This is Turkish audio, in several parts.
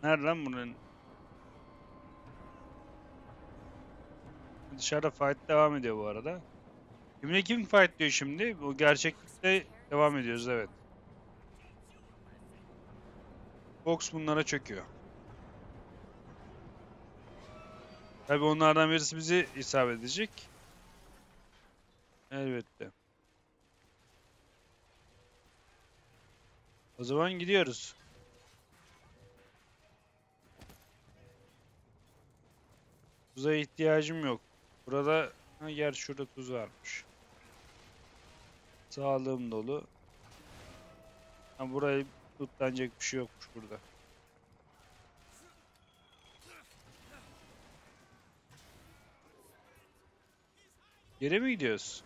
Nerede lan bunun? Dışarıda fight devam ediyor bu arada. Kimle kim fight diyor şimdi? Bu gerçeklikte devam ediyoruz, evet. Fox bunlara çöküyor. Tabii onlardan birisi bizi isabet edecek. Elbette. O zaman gidiyoruz. Tuza ihtiyacım yok. Burada, ha, gerçi şurada tuz varmış. Sağlığım dolu. Ha, burayı tutlanacak bir şey yokmuş burada. Geri mi gidiyoruz?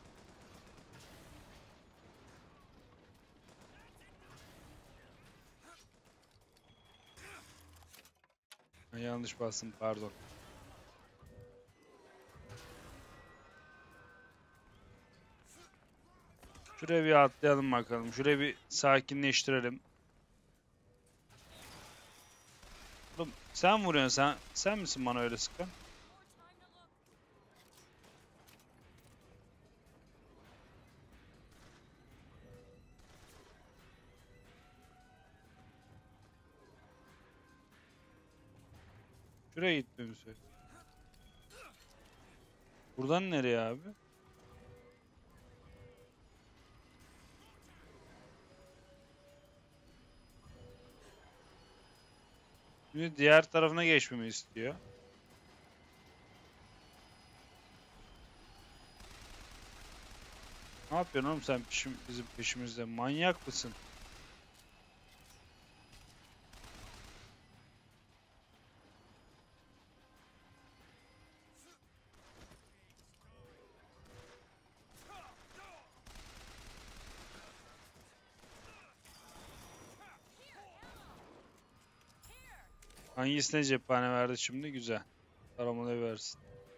Ha, yanlış bastım, pardon. Şuraya bir atlayalım bakalım. Şurayı bir sakinleştirelim. Oğlum sen vuruyorsun, sen misin bana öyle sıkan? Şuraya gitmemi söyle. Buradan nereye abi? Şimdi diğer tarafına geçmemi istiyor. Ne yapıyorsun oğlum sen bizim peşimizde? Manyak mısın? Hangisine cephane verdi şimdi? Güzel. Taramalı versin.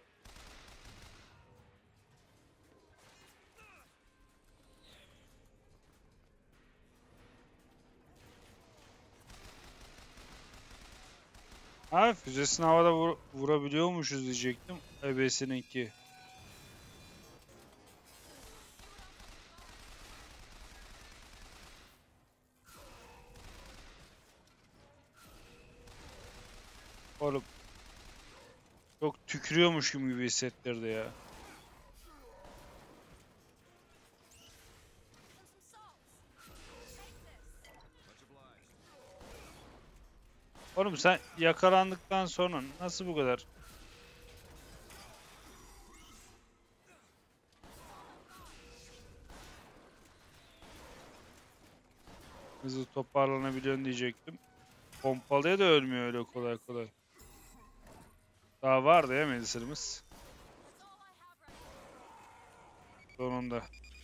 Ha, füzesini havada vurabiliyormuşuz diyecektim. Ebesininki. Oğlum çok tükürüyormuşum gibi hissettirdi ya. Oğlum sen yakalandıktan sonra nasıl bu kadar hızlı toparlanabiliyorsun diyecektim. Pompalıya da ölmüyor öyle kolay kolay. Daha vardı ya Melisa'mız. Sonunda.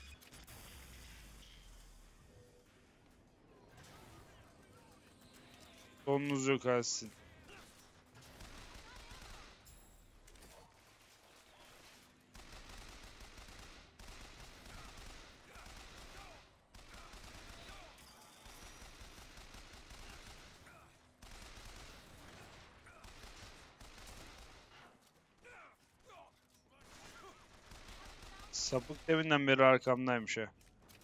Sonunuz yok Ersin. Sapık deminden beri arkamdaymış ha.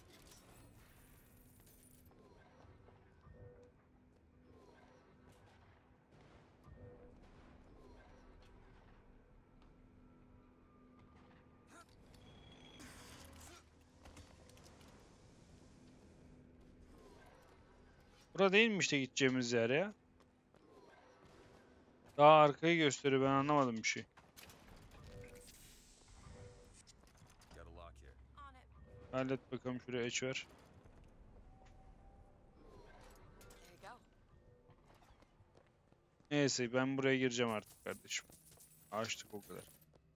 Bura değilmiş de gideceğimiz yer ya. Daha arkayı gösteriyor, ben anlamadım bir şey. Hallet bakalım, şuraya eç ver. Neyse ben buraya gireceğim artık kardeşim. Açtık o kadar.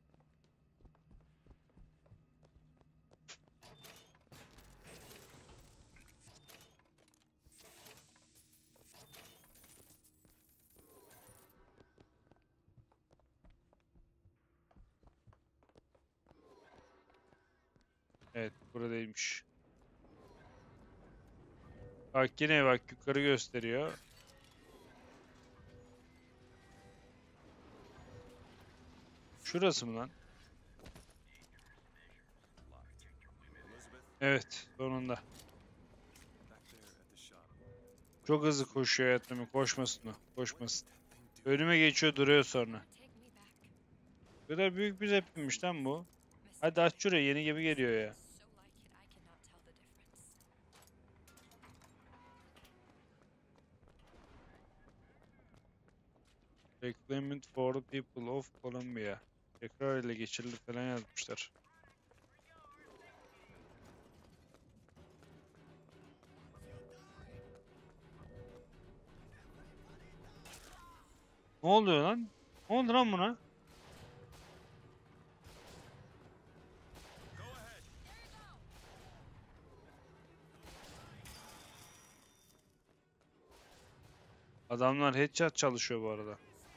Evet, buradaymış. Bak yine bak yukarı gösteriyor. Şurası mı lan? Evet, sonunda. Çok hızlı koşuyor hayatım. Koşmasın o. Koşmasın. Önüme geçiyor duruyor sonra. Bu kadar büyük bir zeplinmiş lan bu. Hadi aç şurayı, yeni gibi geliyor ya. Reclaiming for the people of Colombia. Tekrar ele geçirildi falan yazmışlar. Ne oluyor lan? Ne oldu lan buna? Adamlar headshot çalışıyor bu arada.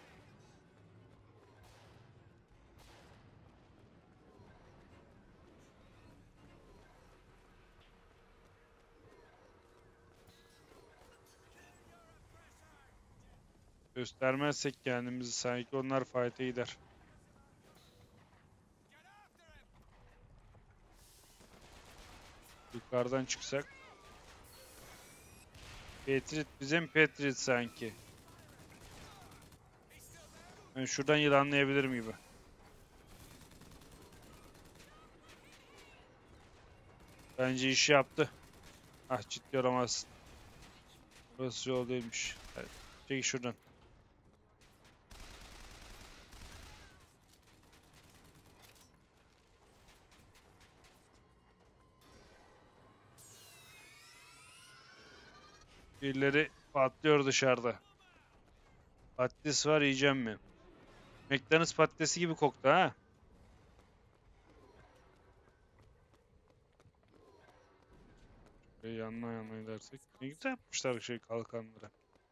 Göstermezsek kendimizi sanki onlar fight'e gider. Yukarıdan çıksak. Patriot bizim Patriot sanki. Ben şuradan yılanlayabilirim gibi. Bence işi yaptı. Ah ciddi olamazsın. Burası yol değilmiş. Evet, çek şuradan. Birileri patlıyor dışarıda. Patates var yiyeceğim mi? McDonald's patatesi gibi koktu ha. Yanına yanına gidersek. Ne güzel yapmışlar şey kalkanları.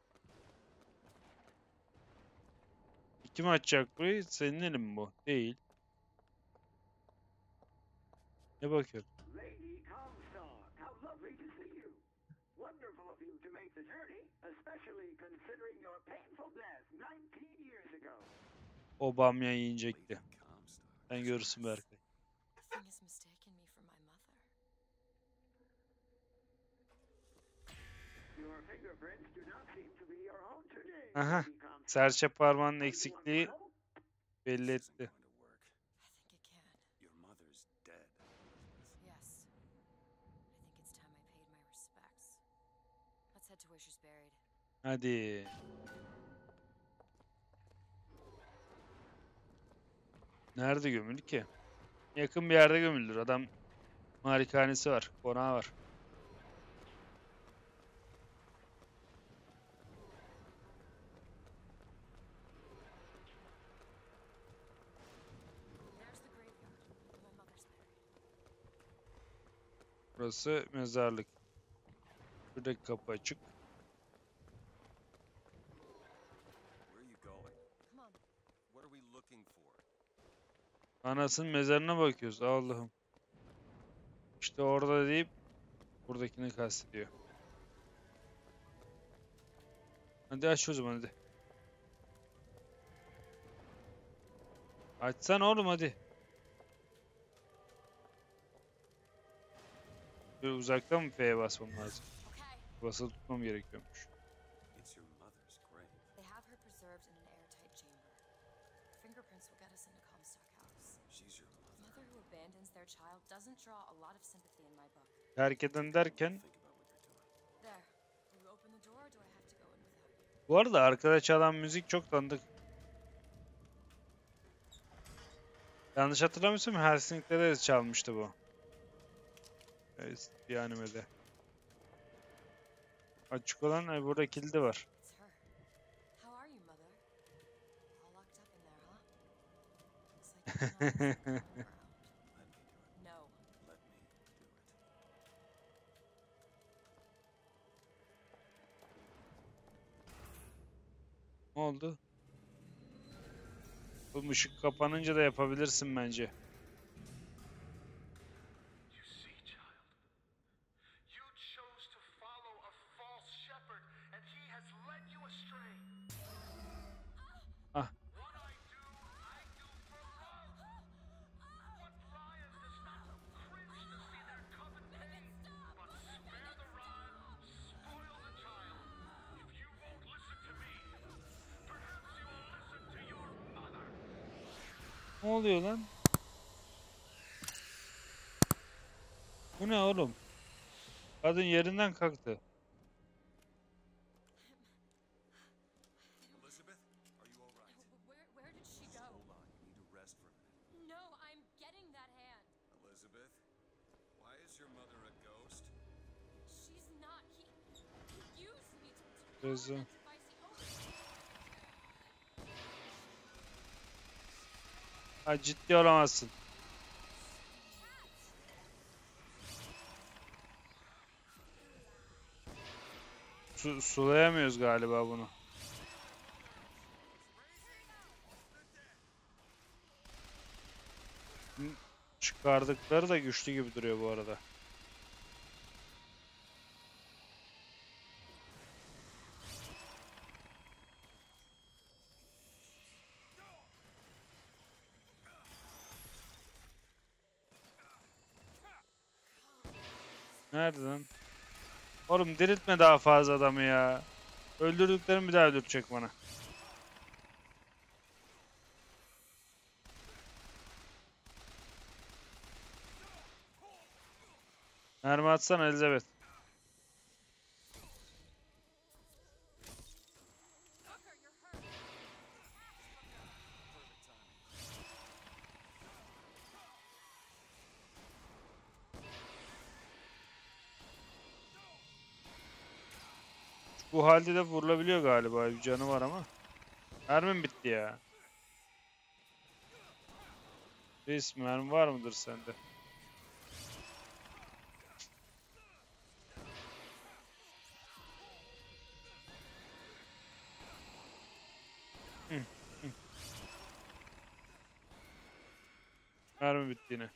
Kim açacak burayı? Senin elin mi bu? Değil. Ne bakıyorsun? Lady Comstar, how lovely to see you. Wonderful of you to make the journey, especially considering your painful death 19 years ago. O bamya yiyecekti. Sen görürsün Berkay. The thing has mistaken me for my mother. Your fingerprints do not seem to be your own today, Aha. Lady Comstar. Serçe parmağının Do you want eksikliği more help? belli etti. I think it can. Your mother's dead. Yes. I think it's time I paid my respects. Let's head to where she's buried. Hadi. Nerede gömülü ki? Yakın bir yerde gömüldür. Adam malikanesi var. Konağı var. There's the graveyard where my mother's buried. Burası mezarlık. Şuradaki kapı açık. Where are you going? Come on. What are we looking for? Anasının mezarına bakıyoruz. Allah'ım. İşte orada deyip buradakini kastediyor. Hadi aç o zaman hadi. Açsan oğlum hadi. Böyle uzaktan mı F'ye basmam lazım? Okay. Basılı tutmam gerekiyormuş. It's your mother's grave. They have her preserved in an airtight chamber. Fingerprints will get us into Comstock House. She's your A mother. mother who abandons their child doesn't draw a lot of sympathy in my book. Terk eden derken. Think about what you're doing. There. Will you open the door or do I have to go in without you? Bu arada arkada çalan müzik çok tanıdık. Yanlış hatırlamıyorsam Helsinki'de de çalmıştı bu. Evet, bir animede. Açık olan burada kilidi var. It's her. How are you, mother? All locked up in there, huh? Looks like you're not messing around. Let me do it. No. Let me do it. Ne oldu? Bu ışık kapanınca da yapabilirsin bence. You see, child, you chose to follow a false shepherd, and he has led you astray. Ah. What I do for Ne oluyor lan? Bu ne oğlum? Kadın yerinden kalktı. Elizabeth, are you all right? Where did she go? Hold on, you need to rest for a minute. No, I'm getting that hand. Elizabeth, why is your mother a ghost? She's not. He used me to Kızı. power that device. Ha, ciddi olamazsın. Sulayamıyoruz galiba bunu. Çıkardıkları da güçlü gibi duruyor bu arada. Nerede lan? Oğlum diriltme daha fazla adamı ya. Öldürdüklerimi bir daha öldürecek bana. Mermi atsana Elizabeth. Tucker, you're hurt. Bu halde de vurulabiliyor galiba. Bir canı var ama. Mermim bitti ya. Reis mermi var mıdır sende? Hı, hı. Mermi bitti yine.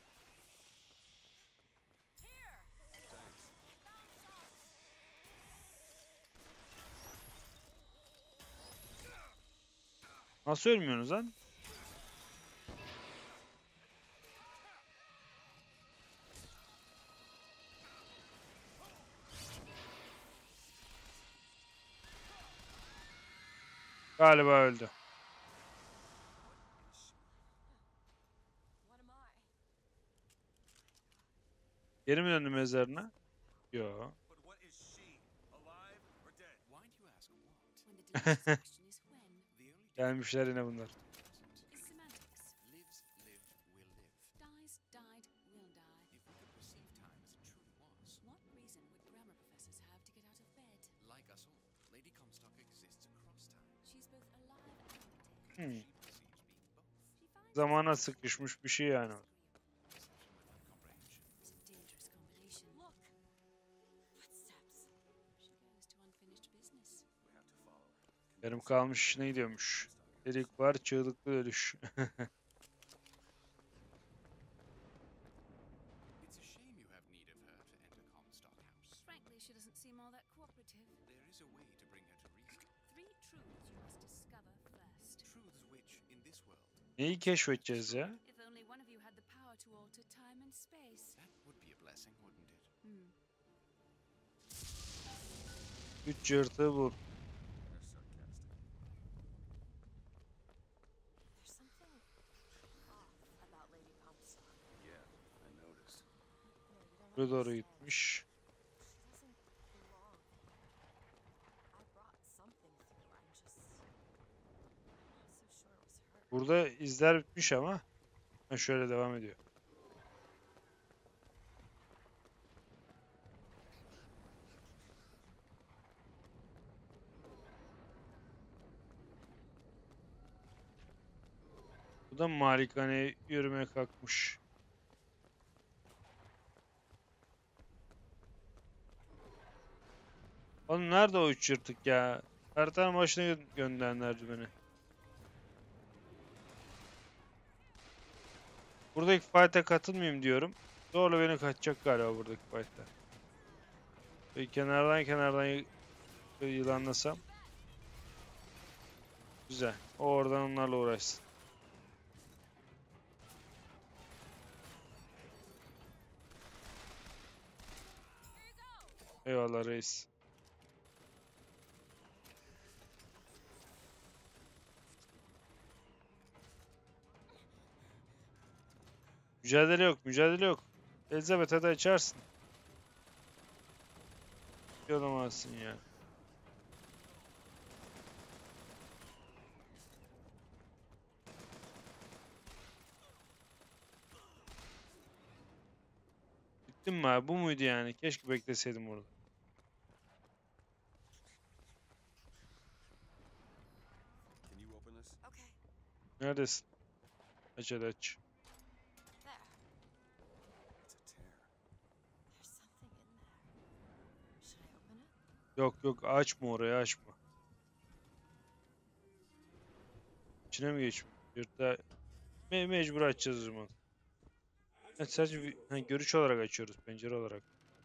Nasıl ölmüyorsunuz lan? Galiba öldü. What am I? Geri mi döndü mezarına? Yo. But what is she? Alive or dead? Why do you ask what? When the dangerous question is when, The only Gelmişler yine bunlar. difference is semantics. lives, live, will live. Dies, died, will die. If we could perceive time as it truly was, What reason would grammar professors have to get out of bed? like us all, Lady Comstock exists across time. She's both alive and dead. Hmm. She perceives being both. She finds Zamana herself sıkışmış bir şey yani. Perception without comprehension. It's a dangerous combination. Look. Footsteps. She goes to unfinished business. We have to follow. Yarım kalmış işine gidiyormuş. Delik var, çığlıklı ölüş. It's a shame you have need of her to enter Comstock House. Frankly, she doesn't seem all that cooperative. There is a way to bring her to reason. Three truths you must discover first. Truths which, in this world, Neyi keşfedeceğiz ya? If only one of you had the power to alter time and space. that would be a blessing, wouldn't it? Üç yırtığı bul. They're sarcastic. There's something off about Lady Comstock. Yeah, I noticed. No, you don't Buraya doğru understand. gitmiş. She doesn't belong here. I brought something through. I'm just not so sure it was her. Burada izler bitmiş ama. Ha, şöyle devam ediyor. Bu da malikaneye yürümeye kalkmış. Oğlum nerede o üç yırtık ya? Haritanın başına gönderenlerdi beni. Buradaki fight'a katılmayayım diyorum. Zorla beni kaçacak galiba buradaki fight'ta. Ve kenardan yılanlasam. Güzel. O oradan onlarla uğraşsın. Eyvallah reis. Mücadele yok, mücadele yok. Elizabeth hadi açarsın. Olamazsın ya. Bittim mi abi? Bu muydu yani? Keşke bekleseydim orada. Can you open this? Okay, Neredesin? Aç hadi aç. there. It's a tear. There's something in there. Should I open it? Yok yok açma orayı açma. İçine mi geçmiş? Yurtta mecbur açacağız o zaman. Evet, sadece görüş olarak açıyoruz, pencere olarak.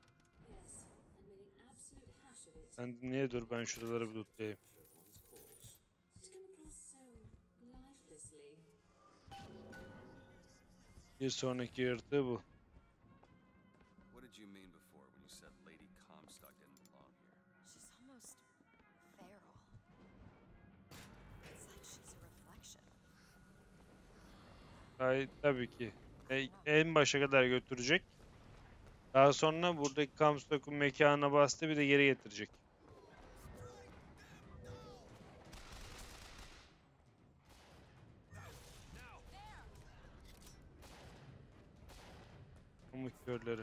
Sen niye dur, ben şuraları bir lootlayayım. Bir sonraki yırtığı bu. What did you mean before when you said Lady Comstock didn't belong here? She's almost feral. It's like she's a reflection. Tabii ki. En başa kadar götürecek. Daha sonra buradaki Comstock'un mekanına bastı, bir de geri getirecek. Pamuk körleri.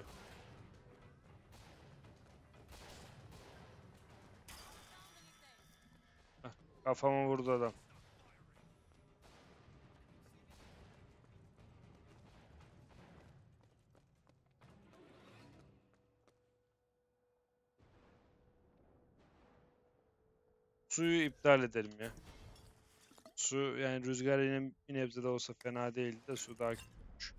Hah, kafama vurdu adam. Suyu iptal edelim ya. Su yani rüzgar yine bir nebze de olsa fena değildi de su daha kötüymüş.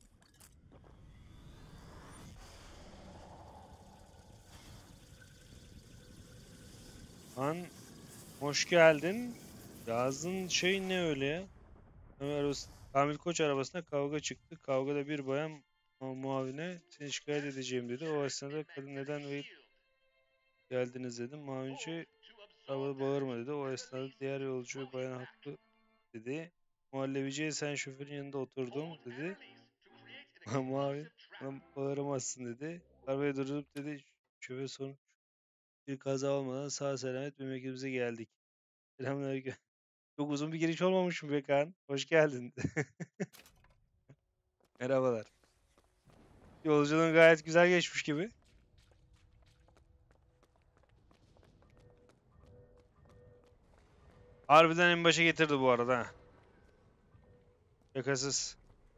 Han hoş geldin. Yazdığın şey ne öyle ya? Kamil Koç arabasında kavga çıktı. Kavgada bir bayan muavine seni şikayet edeceğim dedi. O esnada kadın neden ve geldiniz dedim. Muavinci arabada bağırma dedi. O esnada diğer yolcu bayan haklı dedi. Muhallebiciye sen şoförün yanında oturdum dedi. Muavin bana bağıramazsın dedi. Arabayı durdurup dedi. Şoför sonuç bir kaza olmadan sağ selamet memleketimize geldik. Selamünaleyküm. Çok uzun bir giriş olmamış mı be Kaan? Hoş geldin. Merhabalar. Yolculuğun gayet güzel geçmiş gibi. Harbiden en başa getirdi bu arada ha. Şakasız.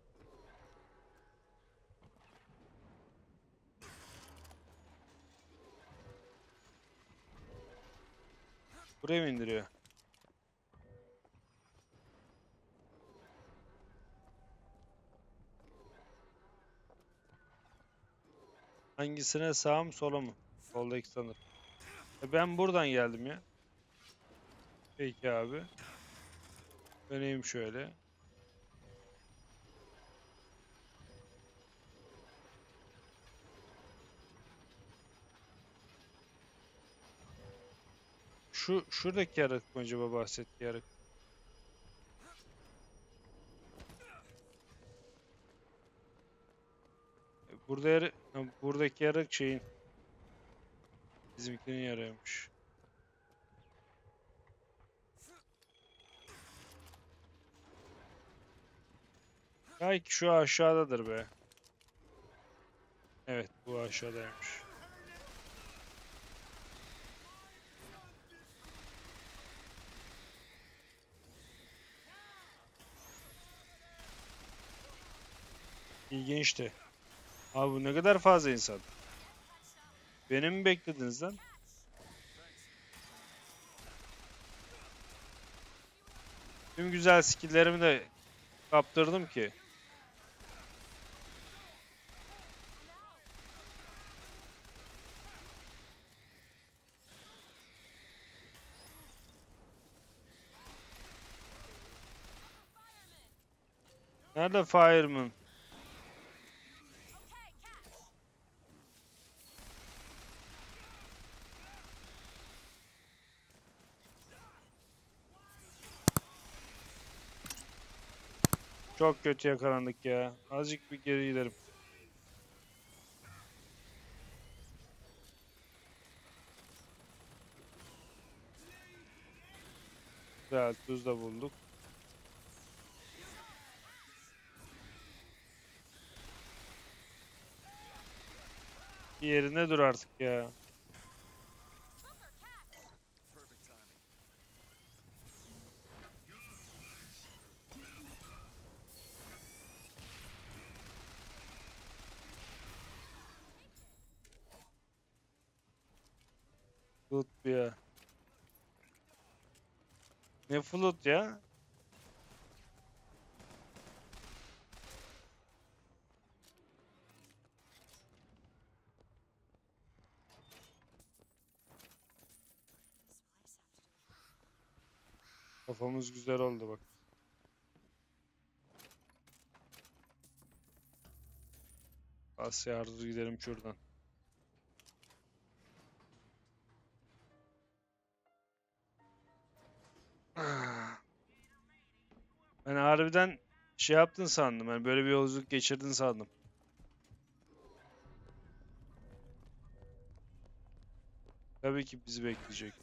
Buraya mı indiriyor? Hangisine, sağ mı sola mı? Soldaki sanırım. Ben buradan geldim ya. Peki abi. Döneyim şöyle. Şuradaki yarık mı acaba bahsettiği yarık? Buradaki yarık şeyin. Bizimkinin yarıymış. Belki şu aşağıdadır be. Evet, bu aşağıdaymış. İlginçti. Abi bu ne kadar fazla insan. Beni mi beklediniz lan? Tüm güzel skill'lerimi de kaptırdım ki. Nerede Fireman? Çok kötü yakalandık ya. Azıcık bir geri gidelim. Güzel tuz da bulduk. Bir yerinde dur artık ya. Perfect timing. Flut bu ya. Ne flut ya? Kafamız güzel oldu bak. Asya yardır gidelim şuradan. Ben harbiden şey yaptın sandım. Yani böyle bir yolculuk geçirdin sandım. Tabii ki bizi bekleyecek.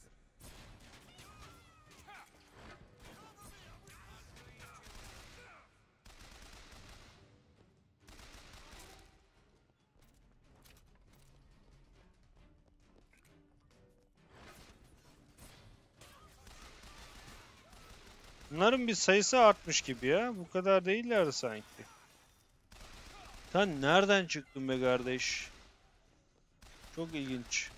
Bunların bir sayısı artmış gibi ya. Bu kadar değiller sanki. Sen nereden çıktın be kardeş? Çok ilginç.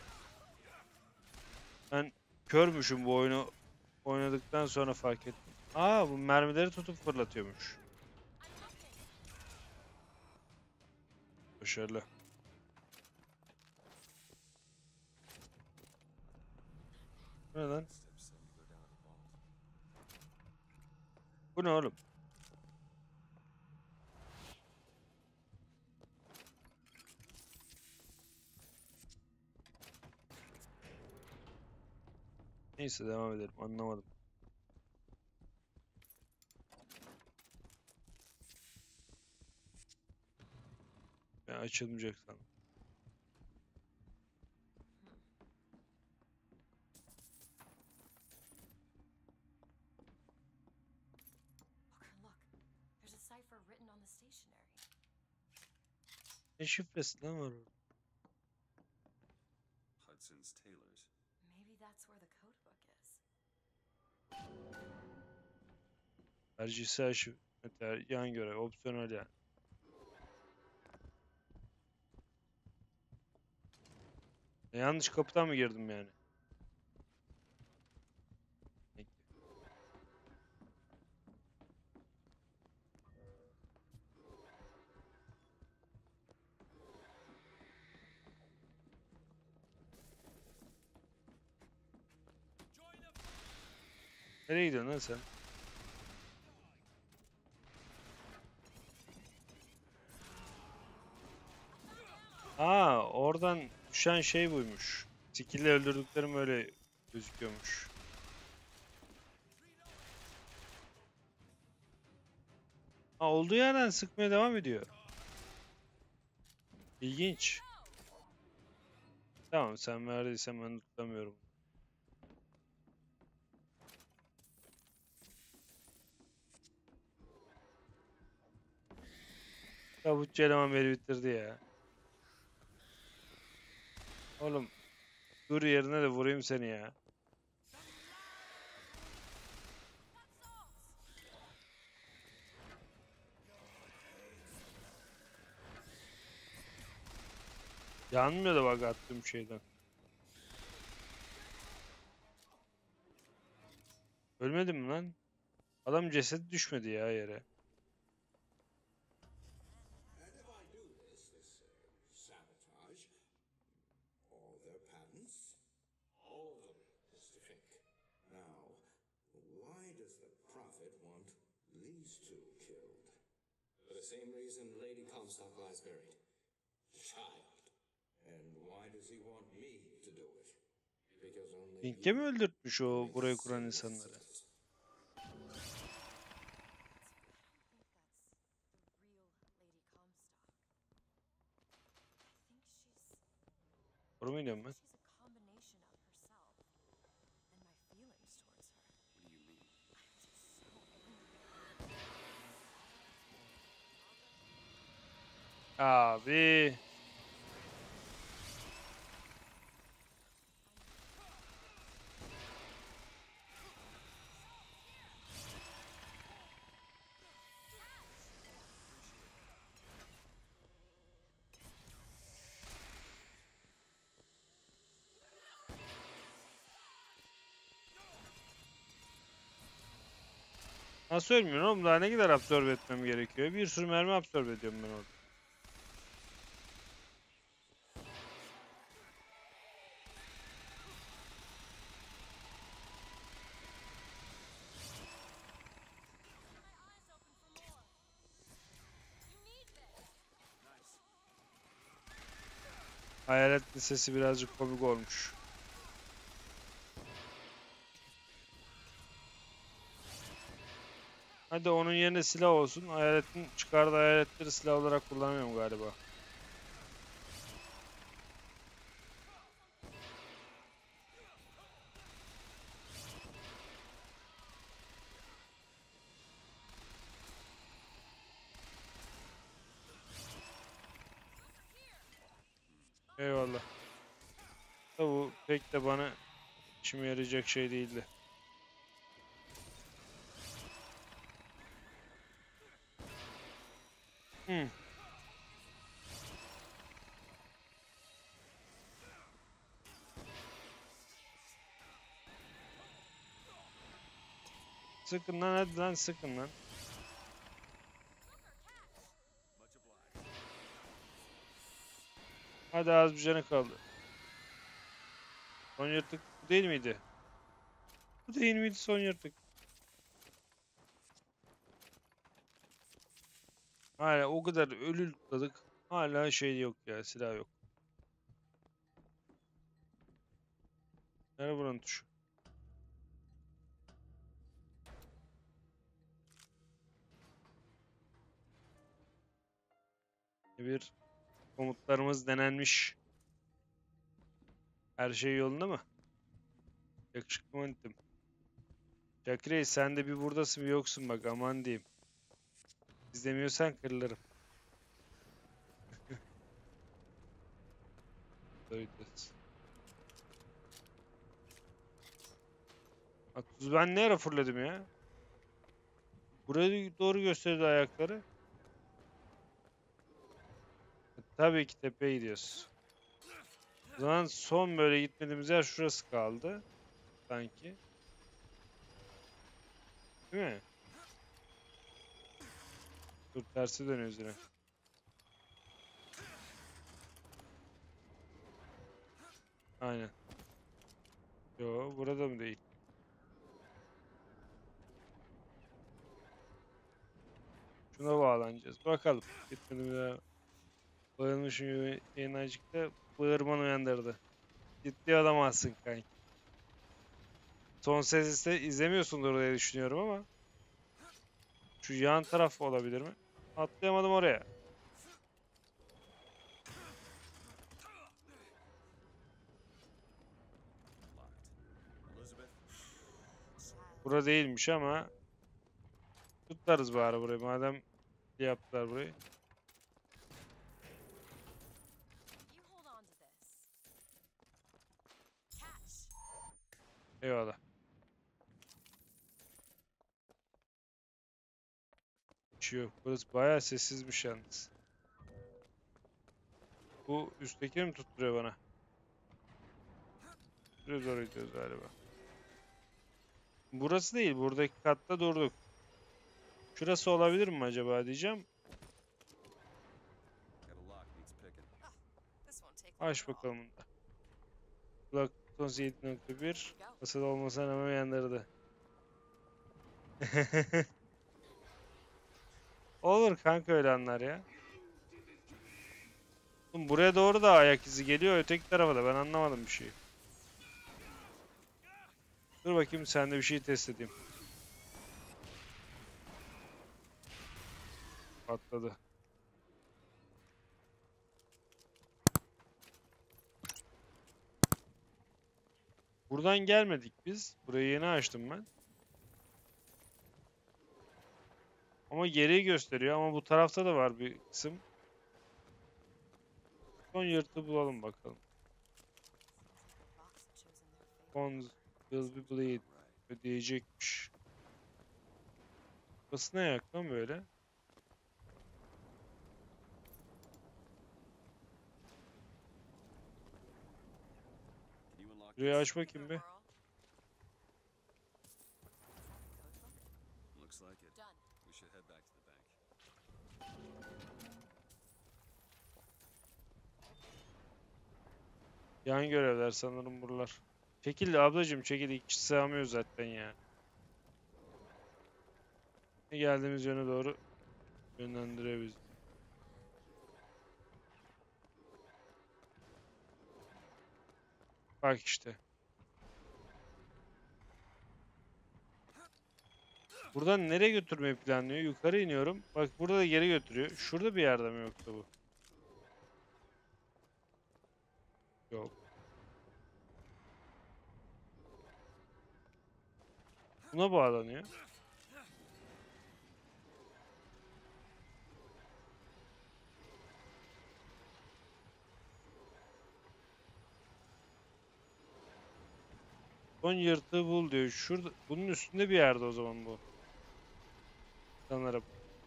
Ben körmüşüm bu oyunu oynadıktan sonra fark ettim. Aa, bu mermileri tutup fırlatıyormuş. Başarılı. Bu ne lan? Bu ne oğlum? Neyse devam edelim. Anlamadım. Ben açılmayacak sandım. Look, there's a cipher written on the stationery. Ne şifresi lan var orada? Hudson's Tailors. Maybe that's where the code book is. Tercihsel şifre, yan görev, opsiyonel yani. Yanlış kapıdan mı girdim yani? Peki. Nereye gidiyorsun lan sen? Aa, oradan düşen şey buymuş. Skill'le öldürdüklerim öyle gözüküyormuş. Ha, olduğu yerden sıkmaya devam ediyor. İlginç. Tamam, sen verdiysen ben tutamıyorum. Tabutçu eleman beni bitirdi ya. Oğlum dur yerine de vurayım seni ya. Yanmıyor da bak attığım şeyden. Ölmedim mi lan? Adam cesedi düşmedi ya yere. And if I do sabotage all their patents, all of them, Mr. Fink. Now, why does the Prophet want these two killed? For the same reason Lady Comstock lies buried. The child. And why does he want me to do it? Because only Pink'e mi he öldürtmüş o makes burayı kuran the insanları? decisions. I think that's Doğru mu gidiyorum ben? She's a combination of herself and my feelings towards her. What do you mean? Abi. Nasıl ölmüyorsun oğlum? Daha ne kadar absorbe etmem gerekiyor? Bir sürü mermi absorbe ediyorum ben orada. Hayalet sesi birazcık komik olmuş. Hadi onun yerine silah olsun. Hayaletin çıkardığı hayaletleri silah olarak kullanıyorum galiba. Eyvallah. Da bu pek de bana işime yarayacak şey değildi. Hmm. Sıkın lan, hadi lan, sıkın lan. Hadi, az bir canı kaldı. Son yırtık bu değil miydi? Bu değil miydi son yırtık? Hala o kadar ölü tutladık. Hala şey yok ya, silah yok. Nerede buranın tuşu? Bir komutlarımız denenmiş. Her şey yolunda mı? Yakışıklı manitim. Jack sen de bir buradasın bir yoksun bak, aman diyeyim. İzlemiyorsan kırılırım. Tuz, ben ne ara fırladım ya? Buraya doğru gösterdi ayakları. Tabii ki tepeye gidiyoruz. O zaman son böyle gitmediğimiz yer şurası kaldı. Sanki. Değil mi? Dur, tersi dönüyoruz yine. Aynen. Yo, burada mı değil? Şuna bağlanacağız. Bakalım. Gitmedim ya. Bayılmışım gibi yayınlayıcıkta bağırman uyandırdı. Ciddi adamazsın kanki. Son ses izlemiyorsundur diye düşünüyorum ama. Şu yan taraf olabilir mi? Atlayamadım oraya. Bura değilmiş ama tutarız bari burayı, madem yaptılar burayı. You hold on to this. Catch. Eyvallah. Hiç şey yok. Burası bayağı sessizmiş yalnız. Bu üstteki mi tutturuyor bana? Buraya doğru gidiyoruz galiba. Burası değil. Buradaki katta durduk. Şurası olabilir mi acaba diyeceğim. Got a lock, needs picking. This won't take long Aç at all. bakalım bunda. Kulak tutması 7.1. Masada olmasına rağmen uyandırdı. Olur kanka, öyle anlar ya. Oğlum, buraya doğru da ayak izi geliyor, öteki tarafa da ben anlamadım bir şey. Dur bakayım, sen de bir şey test edeyim. Patladı. Buradan gelmedik biz. Burayı yeni açtım ben. Ama geriye gösteriyor ama bu tarafta da var bir kısım. Son yırtığı bulalım bakalım. Cons will be bleed. Ödeyecekmiş. Burası ne ayak lan böyle? Can you unlock Burayı this? aç bakayım bir. Looks like it. Done. We should head back to the bank. Yan görevler sanırım buralar. Çekil ablacığım çekil. İki kişi sığamıyor zaten ya. Geldiğimiz yöne doğru yönlendiriyor bizi. Bak işte. Buradan nereye götürmeyi planlıyor? Yukarı iniyorum. Bak burada da geri götürüyor. Şurada bir yerde mi yoksa bu? Yok. Buna bağlanıyor. Son yırtığı bul diyor. Şurada, bunun üstünde bir yerde o zaman bu. Sanırım.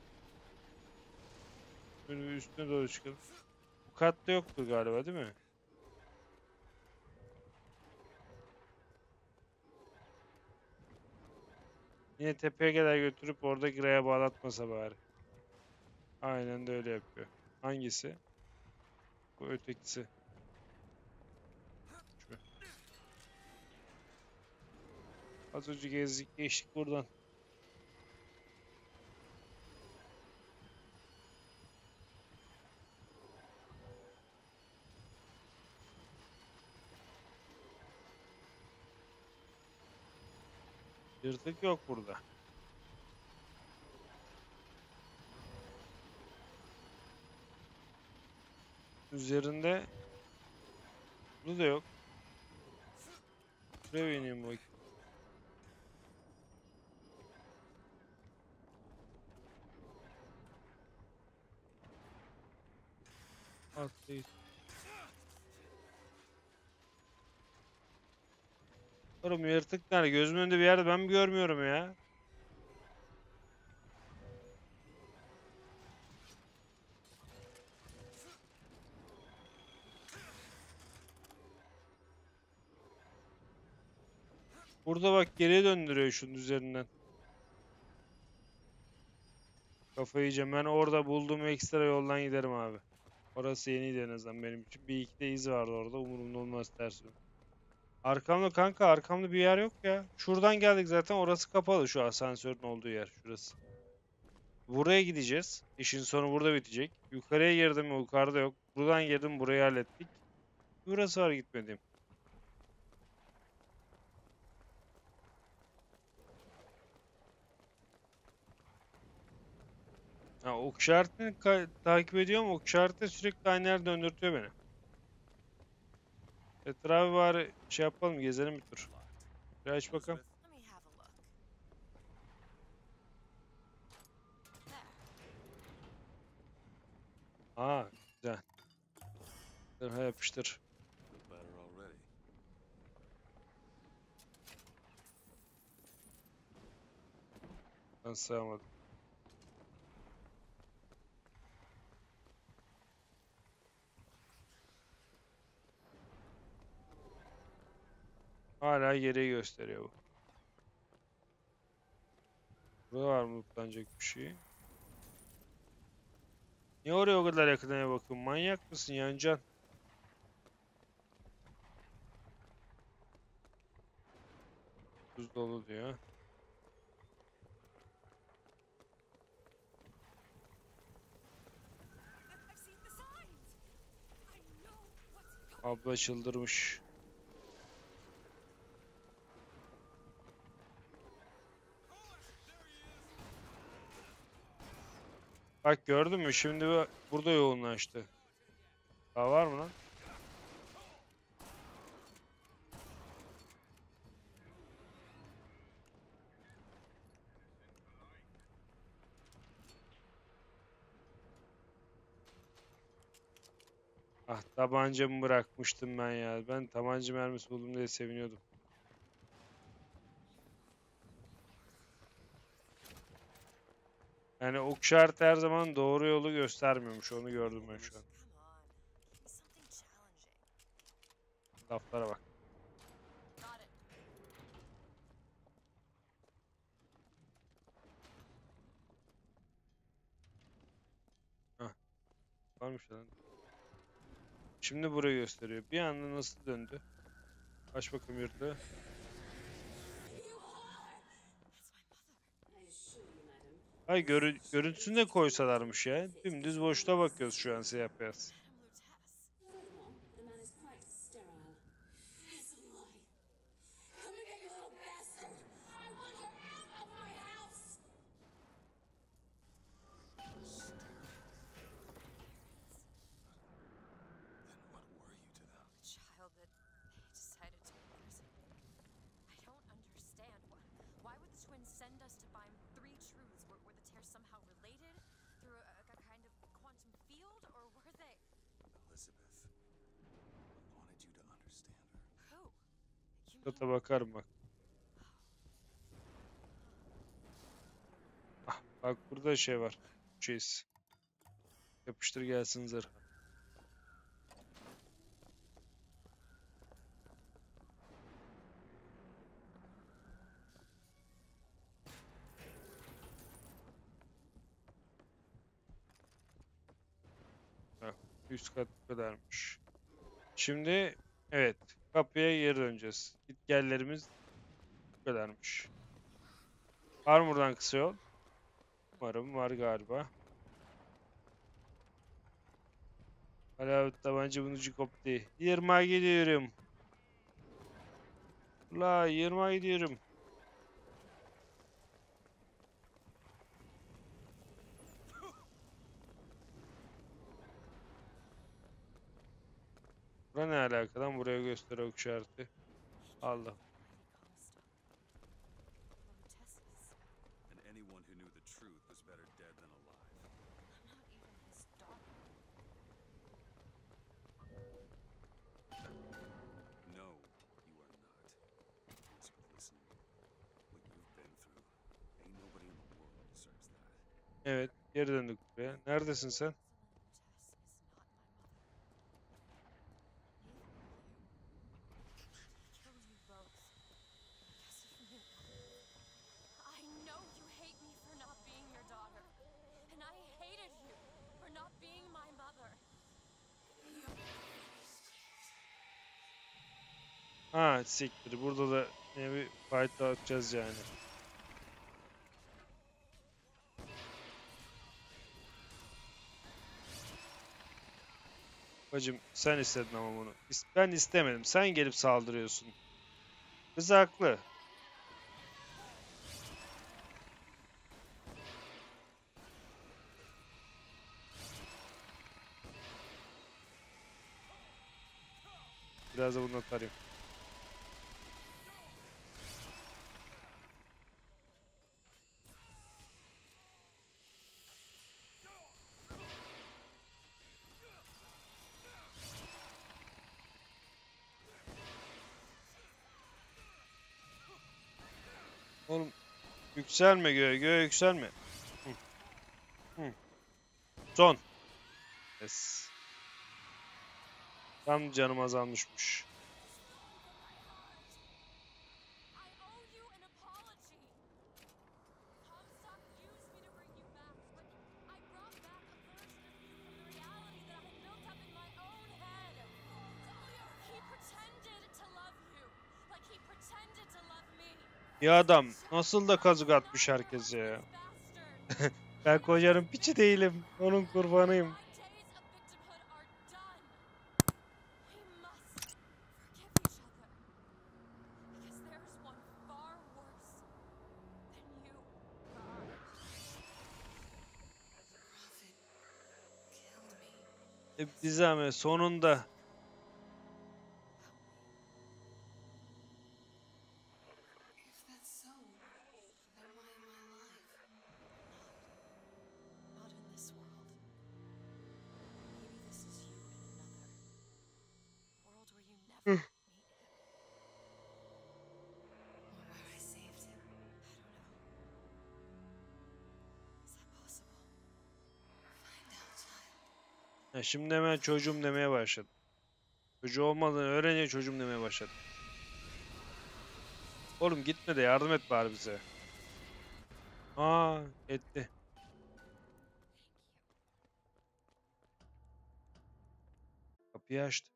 Böyle bir üstüne doğru çıkalım. Bu katta yoktur galiba değil mi? Yine tepeye kadar götürüp orada giraya bağlatmasa bari. Aynen de öyle yapıyor. Hangisi? Bu ötekisi. Şu. Az önce gezdik geçtik buradan. Yırtık yok burada. Üzerinde burada da yok. Şuraya ineyim bakayım. Atlayın. Oğlum yırtık nerede? Gözümün önünde bir yerde ben mi görmüyorum ya? Burada bak geriye döndürüyor şunun üzerinden. Kafayı yiyeceğim. Ben orada bulduğum ekstra yoldan giderim abi. Orası yeniydi en azından benim için. Bir iki de iz vardı orada. Umurumda olmaz ters yön. Arkamda kanka arkamda bir yer yok ya. Şuradan geldik zaten orası kapalı şu asansörün olduğu yer şurası. Buraya gideceğiz. İşin sonu burada bitecek. Yukarıya girdim yukarıda yok. Buradan girdim burayı hallettik. Burası var gitmediğim. Ha, ok işaretini takip ediyorum. Ok işareti sürekli aynı yerde döndürtüyor beni. Etrafı bari şey yapalım gezelim bir tur. Bir aç bakalım. Let me have a look. There. Aa güzel. Zırha yapıştır. Feel better already. Ben sığamadım. Hala geriye gösteriyor bu. Burada var mı lootlanacak bir şey? Niye oraya o kadar yakınaya bakın? Manyak mısın Yancan? Buz dolu diyor. I've seen the signs. I know what's coming. Abla çıldırmış. Bak gördün mü? Şimdi burada yoğunlaştı. Daha var mı lan? Ah, tabancamı bırakmıştım ben ya. Ben tabanca mermisi buldum diye seviniyordum. Yani ok işareti her zaman doğru yolu göstermiyormuş. Onu gördüm ben şu an. Come on. Give me something challenging. Laflara bak. Got it. Hah, varmış lan. Şimdi burayı gösteriyor. Bir anda nasıl döndü? Aç bakalım yurdu. Ay görüntüsünü de koysalarmış ya. Dümdüz boşluğa bakıyoruz şu an siyah beyaz. Madame Lutece. Furthermore, the man is quite sterile. It's a lie. Come and get your little bastard! I want her out of my house! Then what were you to them? A child that they decided to imprison. I don't understand. Why would the twins send us to find three truths? Were the tears somehow related through a kind of quantum field, or were they? Elizabeth. I wanted you to understand her. Who? You mean Data bakarım bak. Ah, bak burada şey var. Chase. Yapıştır gelsin zırh. Bak, üst kat bu kadarmış. Şimdi evet, kapıya geri döneceğiz. Gitgellerimiz bu kadarmış. Var mı buradan kısa yol? Umarım var galiba. Hala tabancamın ucu koptu. 20'a gidiyorum. La 20'a gidiyorum. Bura ne alakadan buraya göster ok işareti. Allah. Lutece's? And anyone who knew the truth was better dead than alive. I'm not even his daughter. No, you are not. So listen, what you've been through, ain't nobody in the world deserves that. Evet, geri döndük buraya. Neredesin sen? I know you hate me for not being your daughter, and I hated you for not being my mother. Ha, siktir. Burada da yine bir fight atacağız yani. Bacım sen istedin ama bunu. Ben istemedim. Sen gelip saldırıyorsun. Kız haklı. Biraz da bunu atarım. Oğlum yükselme göğe yükselme. Hı. Hı. Son. Yes. Tam canım azalmışmış. I owe you an apology. Comstock used me to bring you back, but I brought back a version of you from the reality that I had built up in my own head. He pretended to love you, like he pretended to love me. Ya adam nasıl da kazık atmış herkese ya. Bastard. Ben kocanın piçi değilim. Onun kurbanıyım. My days of victimhood are done. We must forgive each other. Because there's one far worse than you. Bir zahmet sonunda. If that's so, then why am I alive? Not in this world. Maybe this is you in another. Ha, şimdi hemen çocuğum demeye başladı. Çocuğu olmadığını öğrenince çocuğum demeye başladı. Oğlum gitme de yardım et bari bize. Aa, etti. Kapıyı açtı.